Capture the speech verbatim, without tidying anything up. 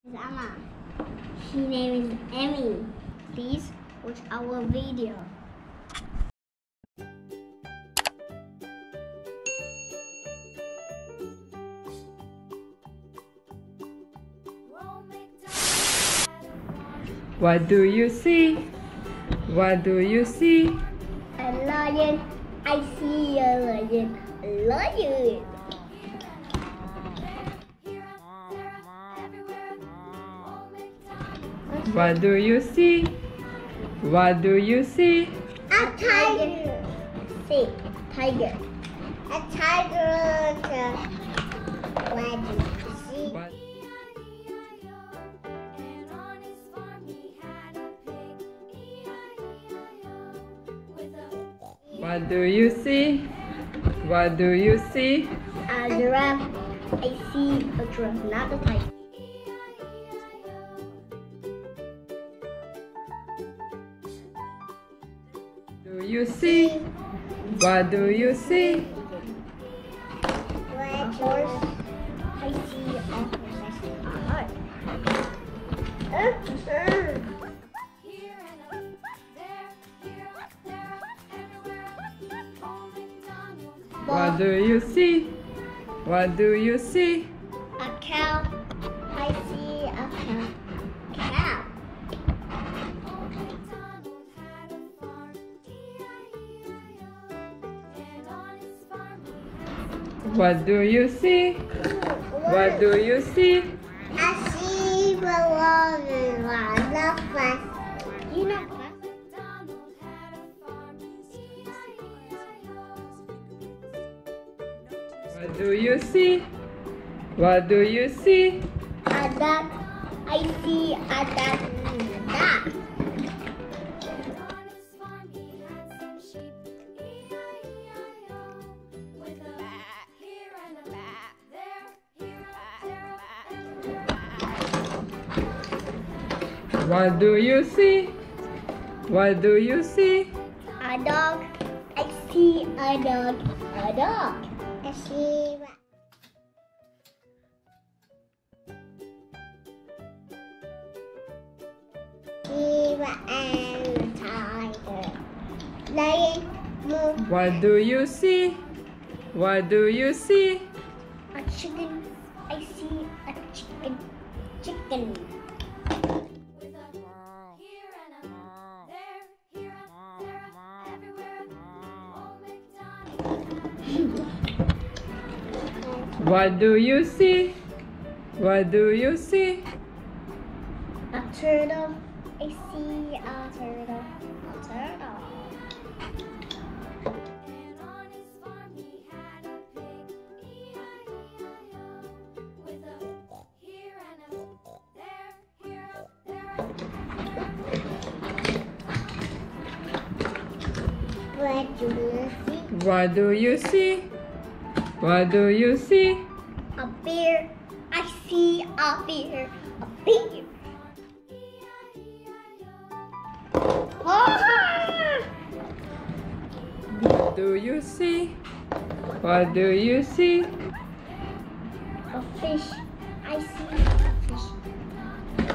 Emma. His name is Emmy. Please watch our video. What do you see? What do you see? A lion. I see a lion. A lion. What do you see? What do you see? A tiger. See, tiger. A tiger. What do you see? What, what do you see? What do you see? A giraffe. I see a giraffe, not a tiger. Do you see? What do you see? A horse. I see a horse. A horse. Uh, uh. What do you see? What do you see? A cow. I see a cow. Cow. What do you see? What do you see? I see the water. Not fast. You know fast. What do you see? What do you see? A duck. I see a duck. Duck. What do you see? What do you see? A dog. I see a dog. A dog. I see. Zebra and tiger. Lion. Move. What do you see? What do you see? A chicken. I see a chicken. Chicken. What do you see? What do you see? A turtle. I see a turtle. A turtle. What do you see? What do you see? A bear. I see a bear. A bear. Ah! What do you see? What do you see? A fish. I see a fish.